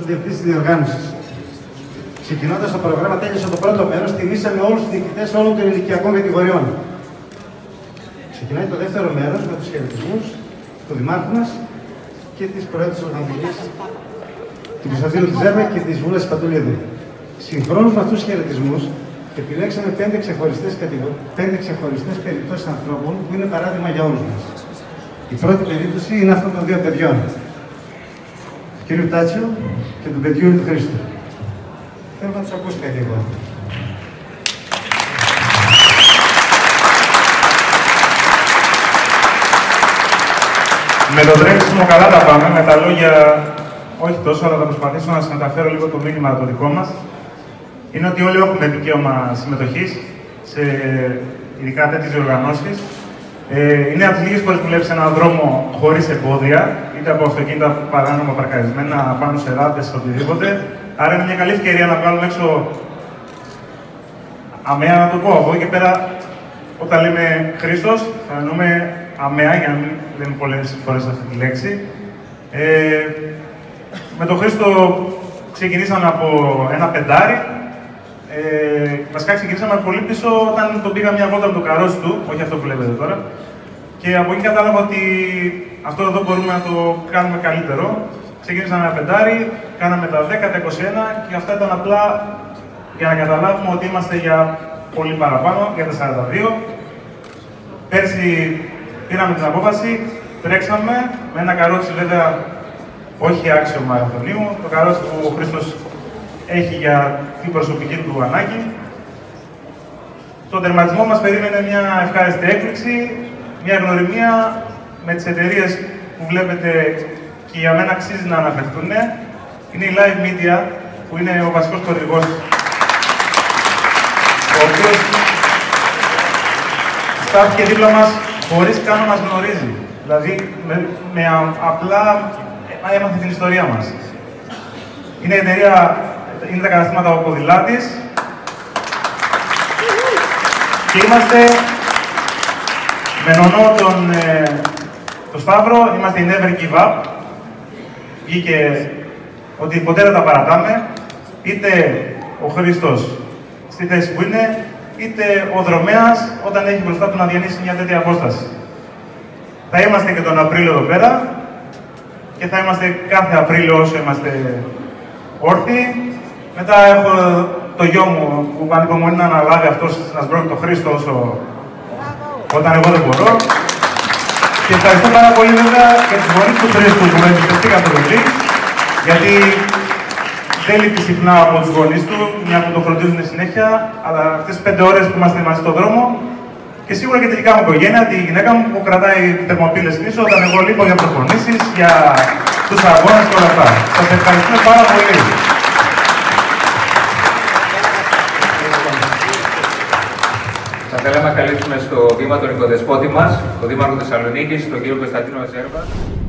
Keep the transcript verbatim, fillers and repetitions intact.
διευθυντής της διοργάνωσης. Ξεκινώντας το πρόγραμμα, τέλειωσε το πρώτο μέρος, τιμήσαμε όλους τους διοικητές όλων των ηλικιακών κατηγοριών. Ξεκινάει το δεύτερο μέρος με τους χαιρετισμούς του Δημάρχου μας και της Προέδρου της Οργανωτικής, του Κωνσταντίνου Τζέρβα και της Βούλας Πατουλίδου. Συγχρόνως με αυτούς τους χαιρετισμούς, επιλέξαμε πέντε ξεχωριστές, κατηγο... πέντε ξεχωριστές περιπτώσεις ανθρώπων που είναι παράδειγμα για όλους μας. Η πρώτη περίπτωση είναι αυτών των δύο παιδιών, του κ. Τάτσιο και του παιδιού του Χρήστου. Θέλω να τους ακούσετε λίγο. Με το τρέξιμο καλά τα πάμε, με τα λόγια όχι τόσο, αλλά θα προσπαθήσω να σας μεταφέρω λίγο το μήνυμα το δικό μας. Είναι ότι όλοι έχουμε δικαίωμα συμμετοχής σε ειδικά τέτοιες διοργανώσεις. Ε, είναι από τις λίγες φορές που βλέπεις έναν δρόμο χωρίς εμπόδια, είτε από αυτοκίνητα παράνομα παρκαρισμένα, πάνω σε ράδες, οτιδήποτε. Άρα είναι μια καλή ευκαιρία να βγάλουμε έξω αμαία, να το πω. Από εκεί και πέρα, όταν λέμε Χρήστος, θα εννοούμε αμαία, για να μην λέμε πολλές φορές αυτή τη λέξη. Ε, με τον Χρήστο ξεκινήσαμε από ένα πεντάρι. Ε, βασικά ξεκινήσαμε πολύ πίσω όταν τον πήγα μια βόλτα με το καρότσι του, όχι αυτό που βλέπετε τώρα. Και από εκεί κατάλαβα ότι αυτό εδώ μπορούμε να το κάνουμε καλύτερο. Ξεκινήσαμε ένα πεντάρι, κάναμε τα δέκα, τα είκοσι ένα και αυτά ήταν απλά για να καταλάβουμε ότι είμαστε για πολύ παραπάνω, για τα σαράντα δύο. Πέρσι πήραμε την απόφαση, τρέξαμε με ένα καρότσι βέβαια όχι άξιο μαραθωνίου, το καρότσι που ο Χρήστος έχει για την προσωπική του ανάγκη. Στον τερματισμό μας περίμενε μια ευχάριστη έκπληξη, μια γνωριμία με τις εταιρείες που βλέπετε και για μένα αξίζει να αναφερθούν. Είναι η Live Media, που είναι ο βασικός χορηγός, ο οποίος στάθηκε δίπλα μας χωρίς καν να μας γνωρίζει. Δηλαδή, με, με α, απλά έμαθε την ιστορία μας. Είναι η εταιρεία, είναι τα καταστήματα ο Ποδηλάτης και είμαστε με νονό τον, ε, το Σταύρο, είμαστε η Never Give Up. Βγήκε ότι ποτέ δεν τα παρατάμε, είτε ο Χρήστος στη θέση που είναι, είτε ο δρομέας όταν έχει μπροστά του να διανύσει μια τέτοια απόσταση. Θα είμαστε και τον Απρίλιο εδώ πέρα και θα είμαστε κάθε Απρίλιο όσο είμαστε όρθιοι. Μετά έχω το γιο μου που ανυπομονεί να αναλάβει αυτός να σμπρώχνει τον Χρήστο όσο όταν εγώ δεν μπορώ. Και ευχαριστώ πάρα πολύ βέβαια και τους γονείς του Χρήστου που με εμπιστευτήκαν το παιδί, γιατί δεν λείπει συχνά από τους γονείς του, μια που το φροντίζουν συνέχεια, αλλά αυτές τις πέντε ώρες που είμαστε μαζί στον δρόμο και σίγουρα και τη δικά μου οικογένεια, τη γυναίκα μου που κρατάει θερμοπύλες πίσω όταν εγώ λείπω για προπονήσεις, για τους αγώνες και όλα αυτά. Σας ευχαριστούμε πάρα πολύ. Θα θέλαμε να καλέσουμε στο βήμα τον οικοδεσπότη μας, τον Δήμαρχο Θεσσαλονίκης, τον κύριο Κωνσταντίνο Τζέρβα.